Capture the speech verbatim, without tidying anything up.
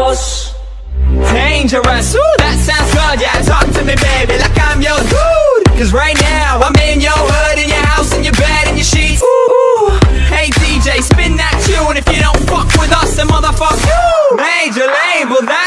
dangerous. Dangerous, ooh, that sounds good, yeah. Talk to me, baby, like I'm your dude. Cause right now, I'm in your hood, in your house, in your bed, in your sheets. Ooh, hey D J, spin that tune. If you don't fuck with us, then motherfuck you. Major label, that